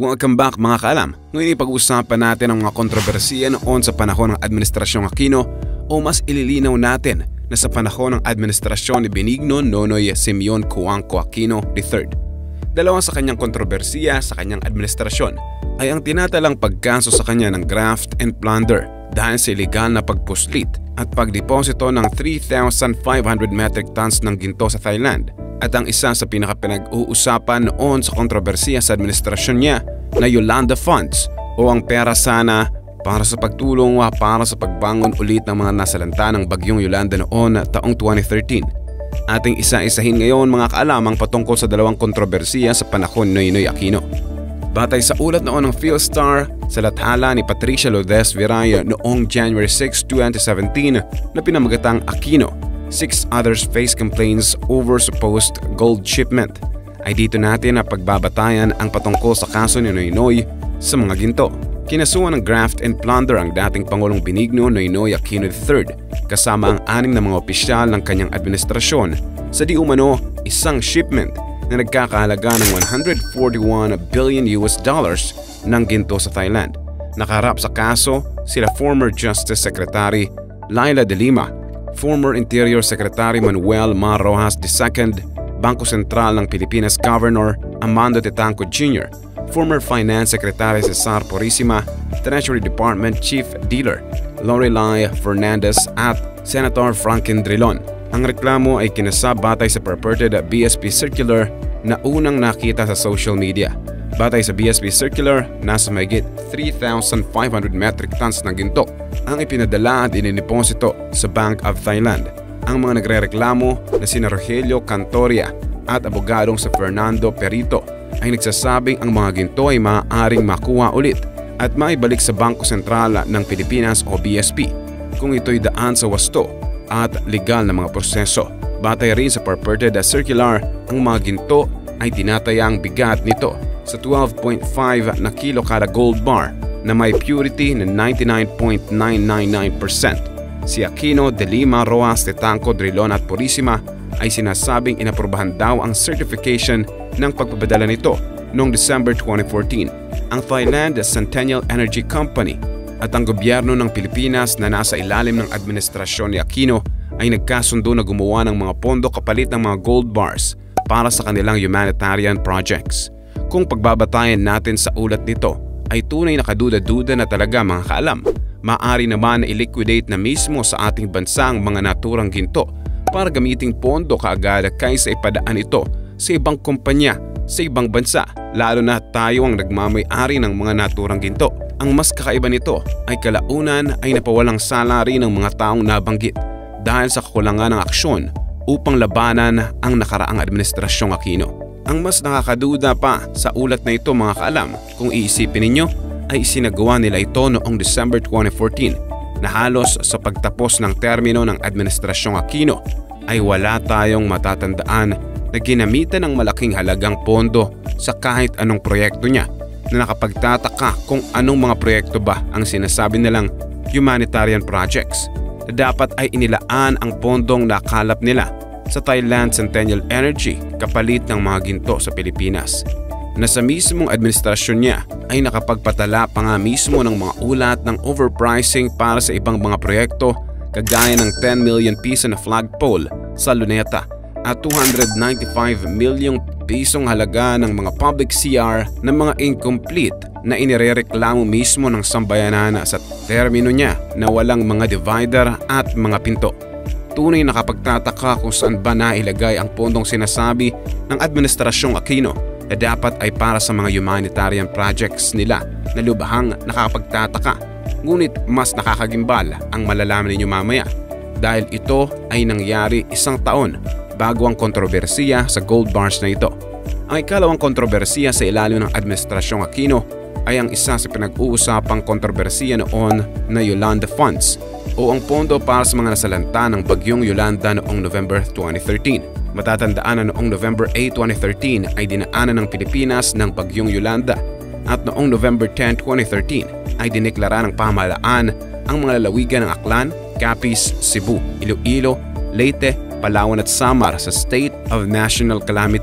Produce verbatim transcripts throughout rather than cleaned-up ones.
Welcome back mga kaalam. Ngayon ipag-usapan natin ang mga kontrobersiya noon sa panahon ng Administrasyong Aquino o mas ililinaw natin na sa panahon ng administrasyon ni Benigno Nonoy Simeon Cojuangco Aquino the third. Dalawa sa kanyang kontrobersiya sa kanyang administrasyon ay ang tinatalang pagkaso sa kanya ng graft and plunder dahil sa illegal na pagpuslit at pagdeposito ng three thousand five hundred metric tons ng ginto sa Thailand. At ang isa sa pinakapinag-uusapan noon sa kontrobersiya sa administrasyon niya na Yolanda Funds o ang pera sana para sa pagtulong para sa pagbangon ulit ng mga nasalanta ng bagyong Yolanda noon taong twenty thirteen. Ating isa-isahin ngayon mga kaalamang patungkol sa dalawang kontrobersiya sa panahon ni Noynoy Aquino. Batay sa ulat noon ng Philstar sa lathala ni Patricia Lourdes Viray noong January sixth, twenty seventeen na pinamagatang Aquino, six others face complaints over supposed gold shipment, ay dito natin na pagbabatayan ang patungkol sa kaso ni Noynoy sa mga ginto. Kinasuhan ng graft and plunder ang dating Pangulong Benigno Noynoy Aquino the third kasama ang anim na mga opisyal ng kanyang administrasyon sa di umano isang shipment na nagkakahalaga ng one hundred forty-one billion U S dollars ng ginto sa Thailand. Nakaharap sa kaso sila former Justice Secretary Laila De Lima, former Interior Secretary Manuel Mar Rojas the second, Bangko Sentral ng Pilipinas Governor Amando Tetangco Junior, former Finance Secretary Cesar Porrissima, Treasury Department Chief Dealer Lorelai Fernandez at Senator Franklin Drilon. Ang reklamo ay kinasab batay sa purported B S P circular na unang nakita sa social media. Batay sa B S P circular, nasa mahigit three thousand five hundred metric tons ng ginto ang ipinadala at inideposito sa Bank of Thailand. Ang mga nagrereklamo na sina Rogelio Cantoria at abogadong sa Fernando Perito ay nagsasabing ang mga ginto ay maaaring makuha ulit at maibalik sa Bangko Sentral ng Pilipinas o B S P kung ito'y daan sa wasto at legal na mga proseso. Batay rin sa purported circular, ang mga ginto ay tinatayang bigat nito sa twelve point five na kilo kada gold bar na may purity na ninety-nine point nine nine nine percent. Si Aquino, De Lima, Rojas, Tetangco, Drilon at Porrissima ay sinasabing inaprubahan daw ang certification ng pagpapadala nito noong December twenty fourteen. Ang Thailand Centennial Energy Company at ang gobyerno ng Pilipinas na nasa ilalim ng administrasyon ni Aquino ay nagkasundo na gumawa ng mga pondo kapalit ng mga gold bars para sa kanilang humanitarian projects. Kung pagbabatayan natin sa ulat nito, ay tunay na kaduda-duda na talaga mga kaalam. Maaari naman na i-liquidate na mismo sa ating bansa ang mga naturang ginto para gamiting pondo kaagad kaysa ipadaan ito sa ibang kumpanya sa ibang bansa, lalo na tayo ang nagmamay-ari ng mga naturang ginto. Ang mas kakaiba nito ay kalaunan ay napawalang salary ng mga taong nabanggit dahil sa kakulangan ng aksyon upang labanan ang nakaraang administrasyong Aquino. Ang mas nakakaduda pa sa ulat na ito mga kaalam, kung iisipin ninyo, ay isinagawa nila ito noong December twenty fourteen na halos sa pagtapos ng termino ng administrasyong Aquino ay wala tayong matatandaan na ginamitan ng malaking halagang pondo sa kahit anong proyekto niya, na nakapagtataka kung anong mga proyekto ba ang sinasabi nilang humanitarian projects na dapat ay inilaan ang pondong nakalap nila sa Thailand Centennial Energy kapalit ng mga ginto sa Pilipinas, na sa mismong administrasyon niya ay nakapagpatala pa nga mismo ng mga ulat ng overpricing para sa ibang mga proyekto kagaya ng ten million piso na flagpole sa Luneta at two hundred ninety-five million pisong halaga ng mga public C R na mga incomplete na inirereklamo mismo ng sambayanan sa termino niya na walang mga divider at mga pinto. Tunay na kapagtataka kung saan ba nailagay ang pondong sinasabi ng administrasyong Aquino na dapat ay para sa mga humanitarian projects nila na lubhang nakakapagtataka. Ngunit mas nakakagimbal ang malalaman ninyo mamaya dahil ito ay nangyari isang taon bago ang kontrobersiya sa gold bars na ito. Ang ikalawang kontrobersiya sa ilalim ng administrasyong Aquino ay ang isa sa pinag-uusapang kontrobersiya noon na Yolanda Funds o ang pondo para sa mga nasalanta ng bagyong Yolanda noong November twenty thirteen. Matatandaan na noong November eighth, twenty thirteen ay dinaanan ng Pilipinas ng bagyong Yolanda at noong November tenth, twenty thirteen ay dineklara ng pamahalaan ang mga lalawigan ng Aklan, Capiz, Cebu, Iloilo, Leyte, Palawan at Samar sa State of National Calamity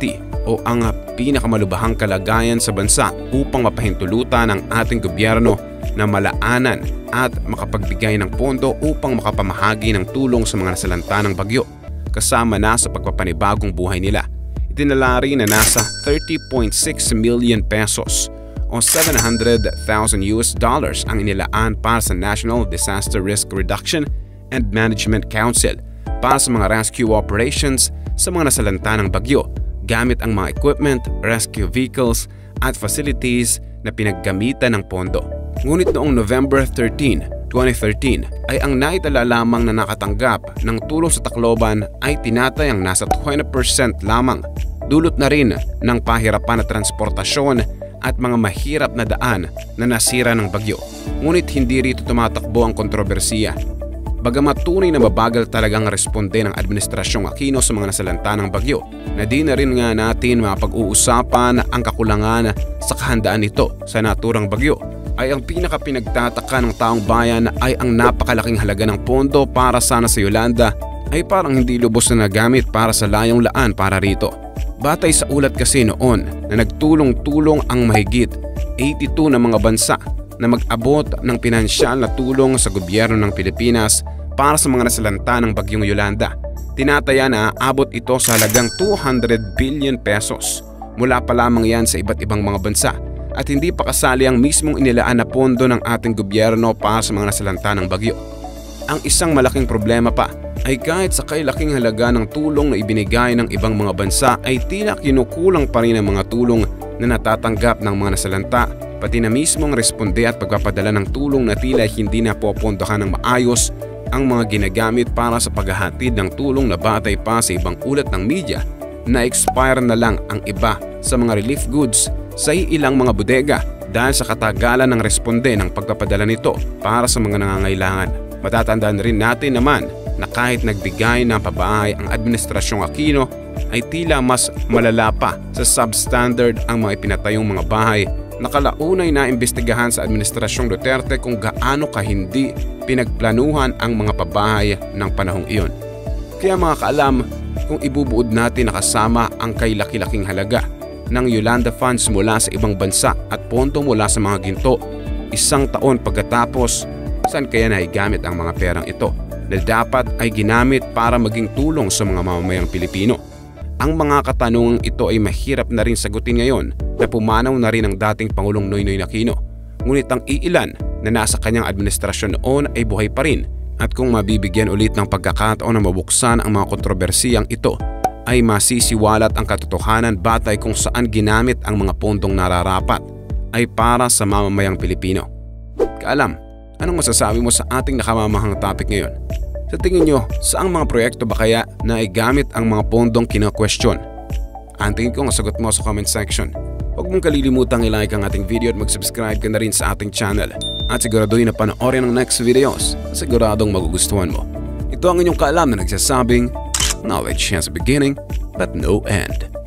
o ang pinakamalubhang kalagayan sa bansa upang mapahintulutan ang ating gobyerno na malaanan at makapagbigay ng pondo upang makapamahagi ng tulong sa mga nasalanta ng bagyo, kasama na sa pagpapanibagong buhay nila. Itinala rin na nasa thirty point six million pesos o seven hundred thousand U S dollars ang inilaan para sa National Disaster Risk Reduction and Management Council para sa mga rescue operations sa mga nasalanta ng bagyo gamit ang mga equipment, rescue vehicles at facilities na pinaggamitan ng pondo. Ngunit noong November thirteenth, twenty thirteen ay ang naitala lamang na nakatanggap ng tulong sa Tacloban ay tinatayang nasa twenty percent lamang, dulot na rin ng pahirapan na transportasyon at mga mahirap na daan na nasira ng bagyo. Ngunit hindi rito tumatakbo ang kontrobersiya. Bagamat tunay na mabagal talagang responde ng Administrasyong Aquino sa mga nasalanta ng bagyo, na di na rin nga natin mapag-uusapan ang kakulangan sa kahandaan nito sa naturang bagyo, ay ang pinaka-pinagtataka ng taong bayan ay ang napakalaking halaga ng pondo para sana sa Yolanda ay parang hindi lubos na nagamit para sa layong laan para rito. Batay sa ulat kasi noon na nagtulong-tulong ang mahigit eighty-two na mga bansa na mag-abot ng pinansyal na tulong sa gobyerno ng Pilipinas para sa mga nasalanta ng bagyong Yolanda. Tinataya na abot ito sa halagang two hundred billion pesos. Mula pa lamang yan sa iba't ibang mga bansa at hindi pa kasali ang mismong inilaan na pondo ng ating gobyerno para sa mga nasalanta ng bagyo. Ang isang malaking problema pa ay kahit sa kailaking halaga ng tulong na ibinigay ng ibang mga bansa ay tila kinukulang pa rin ang mga tulong na natatanggap ng mga nasalanta, pati na mismong responde at pagpapadala ng tulong na tila hindi na popondohan ng maayos ang mga ginagamit para sa paghahatid ng tulong na batay pa sa ibang ulat ng media na expire na lang ang iba sa mga relief goods sa ilang mga bodega dahil sa katagalan ng responde ng pagpapadala nito para sa mga nangangailangan. Matatandaan rin natin naman na kahit nagbigay ng pabahay ang Administrasyong Aquino ay tila mas malala pa sa substandard ang mga ipinatayong mga bahay na kalaunay na imbestigahan sa Administrasyong Duterte kung gaano kahindi pinagplanuhan ang mga pabahay ng panahong iyon. Kaya mga kaalam, kung ibubuod natin na kasama ang kailaki-laking halaga ng Yolanda Funds mula sa ibang bansa at pondo mula sa mga ginto, isang taon pagkatapos, saan kaya naigamit ang mga perang ito na dapat ay ginamit para maging tulong sa mga mamamayang Pilipino? Ang mga katanungang ito ay mahirap na rin sagutin ngayon na pumanaw na rin ang dating Pangulong Noynoy Aquino. Ngunit ang iilan na nasa kanyang administrasyon noon ay buhay pa rin, at kung mabibigyan ulit ng pagkakataon na mabuksan ang mga kontrobersiyang ito ay masisiwalat ang katotohanan batay kung saan ginamit ang mga pondong nararapat ay para sa mamamayang Pilipino. Kaalam, anong masasabi mo sa ating nakamamahang topic ngayon? Sa tingin nyo, saang mga proyekto ba kaya na ay gamit ang mga pondong kina-question? Antingin ko ang sagot mo sa comment section. Huwag mong kalilimutang i-like ang ating video at mag-subscribe ka na rin sa ating channel. At siguraduhin na panoorin ang next videos na siguradong magugustuhan mo. Ito ang inyong kaalam na nagsasabing, knowledge has a beginning but no end.